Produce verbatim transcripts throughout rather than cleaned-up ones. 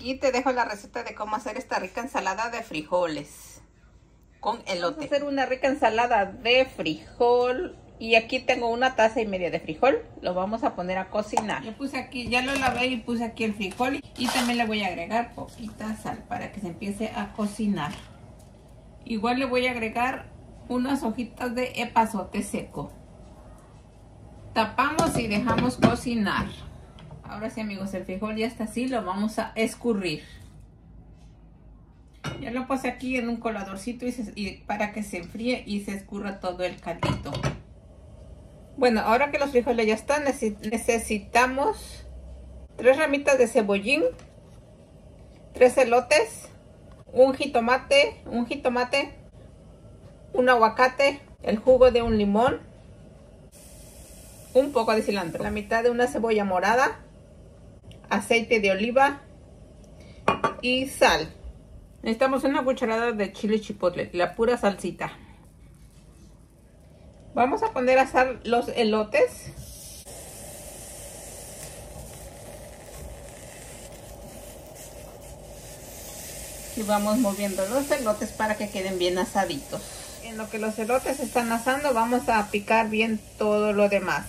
Aquí te dejo la receta de cómo hacer esta rica ensalada de frijoles con elote. Vamos a hacer una rica ensalada de frijol. Y aquí tengo una taza y media de frijol. Lo vamos a poner a cocinar. Yo puse aquí, ya lo lavé y puse aquí el frijol. Y también le voy a agregar poquita sal para que se empiece a cocinar. Igual le voy a agregar unas hojitas de epazote seco. Tapamos y dejamos cocinar. Ahora sí, amigos, el frijol ya está así. Lo vamos a escurrir. Ya lo puse aquí en un coladorcito y, se, y para que se enfríe y se escurra todo el caldito. Bueno, ahora que los frijoles ya están, necesitamos tres ramitas de cebollín, tres elotes, un jitomate, un jitomate, un aguacate, el jugo de un limón, un poco de cilantro, la mitad de una cebolla morada, aceite de oliva y sal. Necesitamos una cucharada de chile chipotle, la pura salsita. Vamos a poner a asar los elotes. Y vamos moviendo los elotes para que queden bien asaditos. En lo que los elotes están asando, vamos a picar bien todo lo demás.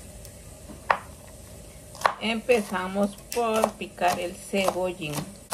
Empezamos por picar el cebollín.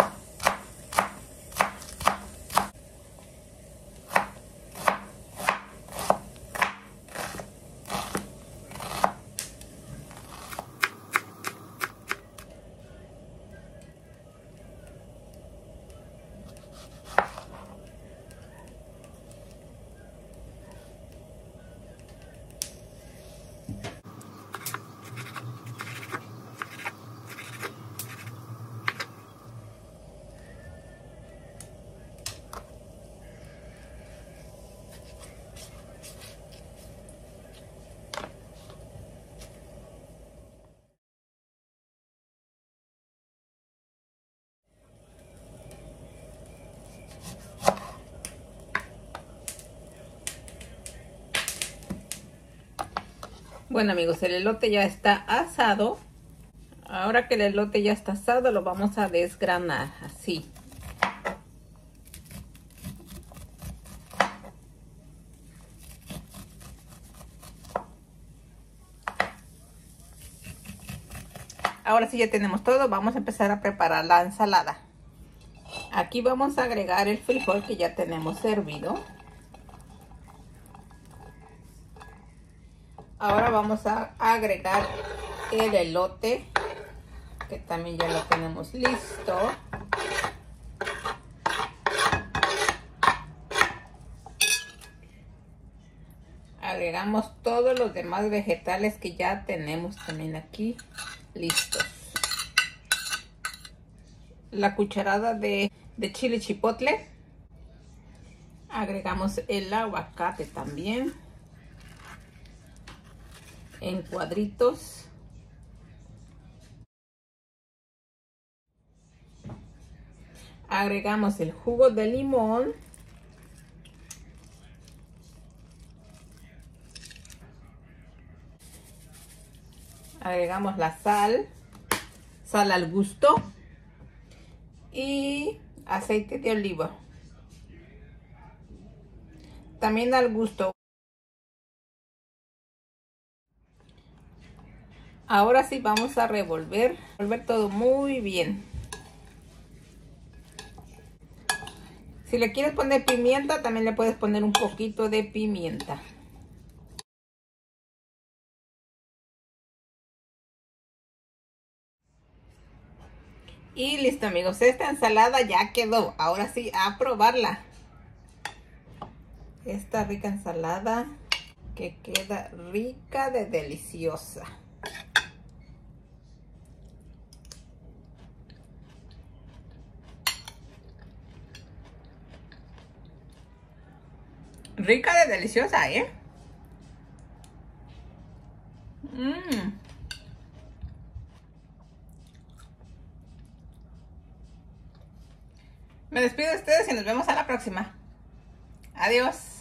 Bueno, amigos, el elote ya está asado. Ahora que el elote ya está asado, lo vamos a desgranar así. Ahora sí ya tenemos todo, vamos a empezar a preparar la ensalada. Aquí vamos a agregar el frijol que ya tenemos servido. Ahora vamos a agregar el elote, que también ya lo tenemos listo. Agregamos todos los demás vegetales que ya tenemos también aquí listos. La cucharada de, de chile chipotle. Agregamos el aguacate también en cuadritos. Agregamos el jugo de limón. Agregamos la sal, sal al gusto y aceite de oliva. También al gusto. Ahora sí vamos a revolver, revolver todo muy bien. Si le quieres poner pimienta, también le puedes poner un poquito de pimienta. Y listo, amigos, esta ensalada ya quedó. Ahora sí, a probarla. Esta rica ensalada que queda rica de deliciosa. Rica de deliciosa, ¿eh? Mmm. Me despido de ustedes y nos vemos a la próxima. Adiós.